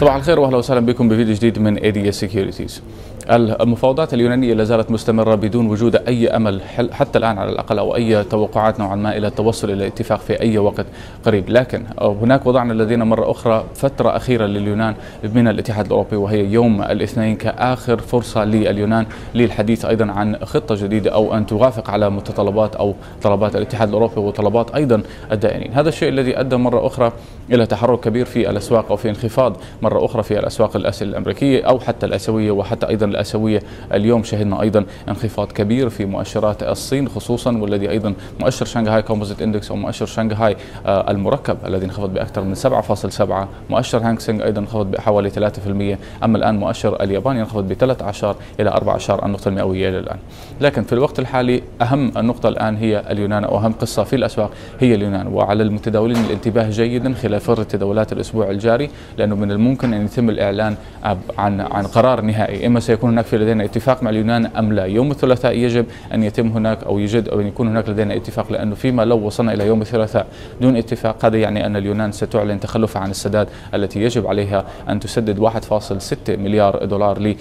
صباح الخير واهلا وسهلا بكم بفيديو جديد من ADS Securities. المفاوضات اليونانية لا زالت مستمرة بدون وجود أي أمل حتى الآن على الأقل أو أي توقعات نوعا ما إلى التوصل إلى اتفاق في أي وقت قريب، لكن هناك وضعنا لدينا مرة أخرى فترة أخيرة لليونان من الاتحاد الأوروبي، وهي يوم الاثنين كآخر فرصة لليونان للحديث أيضا عن خطة جديدة أو أن توافق على متطلبات أو طلبات الاتحاد الأوروبي وطلبات أيضا الدائنين. هذا الشيء الذي أدى مرة أخرى إلى تحرك كبير في الأسواق أو في انخفاض مرة أخرى في الأسواق الأمريكية أو حتى الآسيوية وحتى أيضا الآسيوية. اليوم شهدنا أيضا انخفاض كبير في مؤشرات الصين خصوصا، والذي أيضا مؤشر شنغهاي كومبوزيت اندكس أو مؤشر شنغهاي المركب الذي انخفض بأكثر من 7.7، مؤشر هانغ سينغ أيضا انخفض بحوالي 3%، أما الآن مؤشر اليابان ينخفض ب 13 إلى 14 النقطة المئوية إلى الآن. لكن في الوقت الحالي أهم النقطة الآن هي اليونان، أو أهم قصة في الأسواق هي اليونان، وعلى المتداولين الانتباه جيدا خلال فترة تداولات الأسبوع الجاري، لأنه من الممكن أن يتم الإعلان عن قرار نهائي، إما سيكون هناك في لدينا اتفاق مع اليونان أم لا. يوم الثلاثاء يجب أن يتم هناك أو أن يكون هناك لدينا اتفاق، لأنه فيما لو وصلنا إلى يوم الثلاثاء دون اتفاق هذا يعني أن اليونان ستعلن تخلفها عن السداد التي يجب عليها أن تسدد 1.6 مليار دولار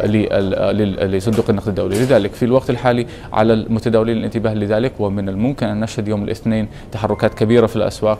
لصندوق النقد الدولي. لذلك في الوقت الحالي على المتداولين الانتباه لذلك، ومن الممكن أن نشهد يوم الاثنين تحركات كبيرة في الأسواق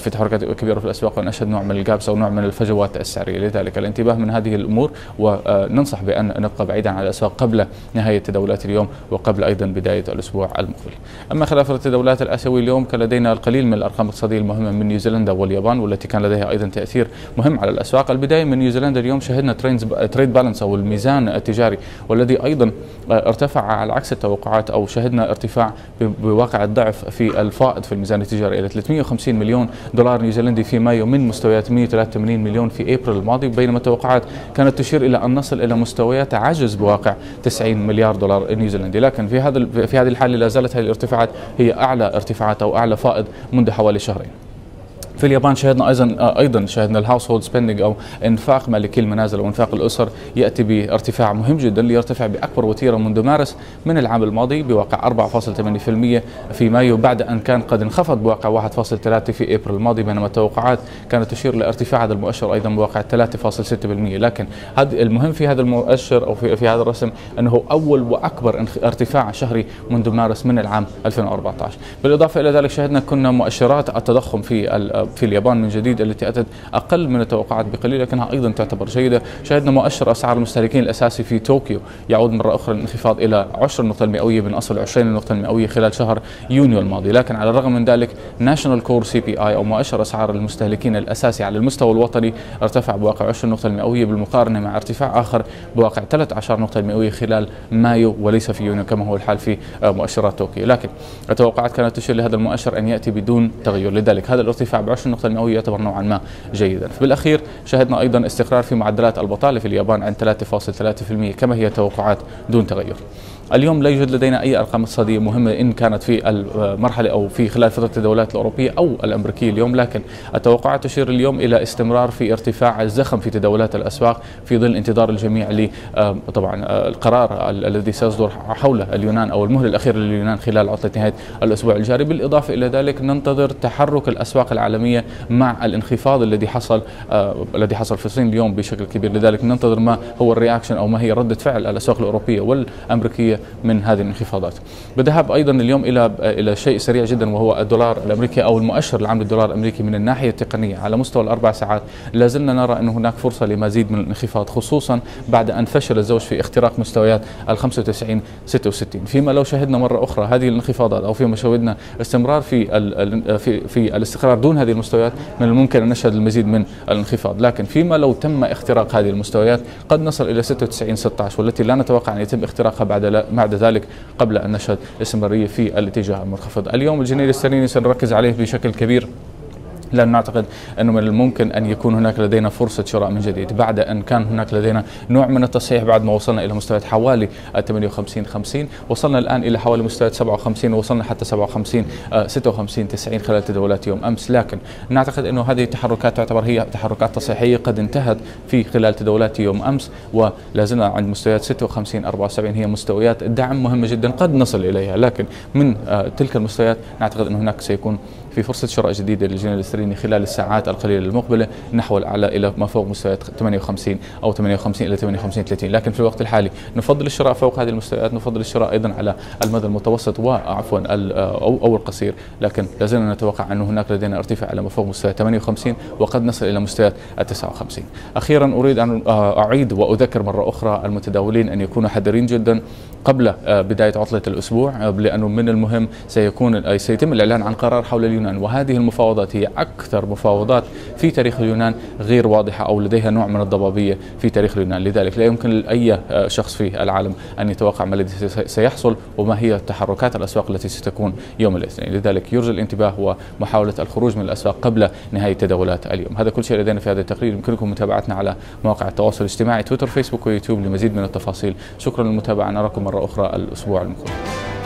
ونشهد نوع من الجابس أو نوع من الفجوات السعرية. لذلك الانتباه من هذه الأمور، وننصح بأن نبقى بعيدا عن الأسواق قبل نهاية تداولات اليوم وقبل أيضا بداية الأسبوع المقبل. أما خلاف التداولات الآسيوية اليوم كان لدينا القليل من الأرقام الاقتصادية المهمة من نيوزيلندا واليابان، والتي كان لديها أيضا تأثير مهم على الأسواق. البداية من نيوزيلندا اليوم شهدنا تريد بالانس أو الميزان التجاري، والذي أيضا ارتفع على عكس التوقعات، أو شهدنا ارتفاع بواقع الضعف في الفائض في الميزان التجاري إلى 350 مليون دولار نيوزيلندي في مايو من مستويات 183 مليون في أبريل الماضي، بينما التوقعات كانت تشير إلى أن نصل إلى مستويات عجز بواقع 90 مليار دولار نيوزيلندي. لكن في هذه الحالة لا زالت هذه الارتفاعات هي أعلى ارتفاعات أو أعلى فائض منذ حوالي شهرين. في اليابان شهدنا ايضا الهاوس هولد سبيندينج او انفاق مالكي المنازل او انفاق الاسر ياتي بارتفاع مهم جدا، ليرتفع باكبر وتيره منذ مارس من العام الماضي بواقع 4.8% في مايو، بعد ان كان قد انخفض بواقع 1.3 في ابريل الماضي، بينما التوقعات كانت تشير لارتفاع هذا المؤشر ايضا بواقع 3.6%. لكن المهم في هذا المؤشر او في هذا الرسم انه اول واكبر ارتفاع شهري منذ مارس من العام 2014. بالاضافه الى ذلك شهدنا كنا مؤشرات التضخم في اليابان من جديد التي أتت أقل من التوقعات بقليل، لكنها أيضا تعتبر جيدة. شهدنا مؤشر أسعار المستهلكين الأساسي في طوكيو يعود مرة أخرى للانخفاض إلى 10 النقطة المئوية من أصل 20 النقطة المئوية خلال شهر يونيو الماضي. لكن على الرغم من ذلك ناشونال كور CPI أو مؤشر أسعار المستهلكين الأساسي على المستوى الوطني ارتفع بواقع 20 النقطة المئوية، بالمقارنة مع ارتفاع آخر بواقع 13 نقطة المئوية خلال مايو وليس في يونيو كما هو الحال في مؤشرات طوكيو. لكن التوقعات كانت تشير لهذا المؤشر أن يأتي بدون تغير، لذلك هذا الارتفاع ب 20 النقطة المئوية يعتبر نوعا ما جيدا. بالأخير شهدنا أيضا استقرار في معدلات البطالة في اليابان عند 3.3% كما هي توقعات دون تغير. اليوم لا يوجد لدينا أي أرقام اقتصادية مهمة إن كانت في المرحلة أو في خلال فترة التداولات الأوروبية أو الأمريكية اليوم، لكن التوقعات تشير اليوم إلى استمرار في ارتفاع الزخم في تداولات الأسواق في ظل انتظار الجميع طبعا القرار الذي سيصدر حول اليونان أو المهلة الأخيرة لليونان خلال عطلة نهاية الأسبوع الجاري. بالإضافة إلى ذلك ننتظر تحرك الأسواق العالمية مع الانخفاض الذي حصل في الصين اليوم بشكل كبير، لذلك ننتظر ما هو الرياكشن أو ما هي ردة فعل الأسواق الأوروبية والأمريكية من هذه الانخفاضات. بذهب أيضا اليوم إلى شيء سريع جدا، وهو الدولار الأمريكي أو المؤشر العام للدولار الأمريكي. من الناحية التقنية على مستوى الأربع ساعات لا زلنا نرى أن هناك فرصة لمزيد من الانخفاض، خصوصا بعد أن فشل الزوج في اختراق مستويات 95-66. فيما لو شهدنا مرة أخرى هذه الانخفاضات أو فيما شهدنا استمرار في الاستقرار دون هذه المستويات من الممكن أن نشهد المزيد من الانخفاض. لكن فيما لو تم اختراق هذه المستويات قد نصل إلى 96-16، والتي لا نتوقع أن يتم اختراقها بعد ذلك قبل أن نشهد استمرارية في الاتجاه المنخفض. اليوم الجنيه الاسترليني سنركز عليه بشكل كبير، لأن نعتقد أنه من الممكن أن يكون هناك لدينا فرصة شراء من جديد بعد أن كان هناك لدينا نوع من التصحيح بعد ما وصلنا إلى مستويات حوالي 58-50، وصلنا الآن إلى حوالي مستويات 57 ووصلنا حتى 56-90 خلال تداولات يوم أمس. لكن نعتقد أنه هذه التحركات تعتبر هي تحركات تصحيحية قد انتهت في خلال تداولات يوم أمس، ولا زلنا عند مستويات 56-74 هي مستويات دعم مهمة جدا قد نصل إليها. لكن من تلك المستويات نعتقد أن هناك سيكون في فرصة شراء جديدة للجنيه الاسترليني خلال الساعات القليلة المقبلة نحو الأعلى إلى ما فوق مستويات 58 أو 58 إلى 58.30. لكن في الوقت الحالي نفضل الشراء فوق هذه المستويات، نفضل الشراء أيضا على المدى المتوسط وعفوا أو القصير، لكن لازلنا نتوقع أن هناك لدينا ارتفاع على ما فوق مستويات 58 وقد نصل إلى مستويات 59. أخيرا أريد أن أعيد وأذكر مرة أخرى المتداولين أن يكونوا حذرين جدا قبل بداية عطلة الأسبوع، لأنه من المهم سيتم الإعلان عن قرار حول اليونان، وهذه المفاوضات هي أكثر مفاوضات في تاريخ اليونان غير واضحة أو لديها نوع من الضبابية في تاريخ اليونان. لذلك لا يمكن لأي شخص في العالم أن يتوقع ما الذي سيحصل وما هي تحركات الأسواق التي ستكون يوم الاثنين. لذلك يرجى الانتباه ومحاولة الخروج من الأسواق قبل نهاية تداولات اليوم. هذا كل شيء لدينا في هذا التقرير. يمكنكم متابعتنا على مواقع التواصل الاجتماعي تويتر، فيسبوك ويوتيوب لمزيد من التفاصيل. شكرا للمتابعة، نراكم مرة أخرى الأسبوع المقبل.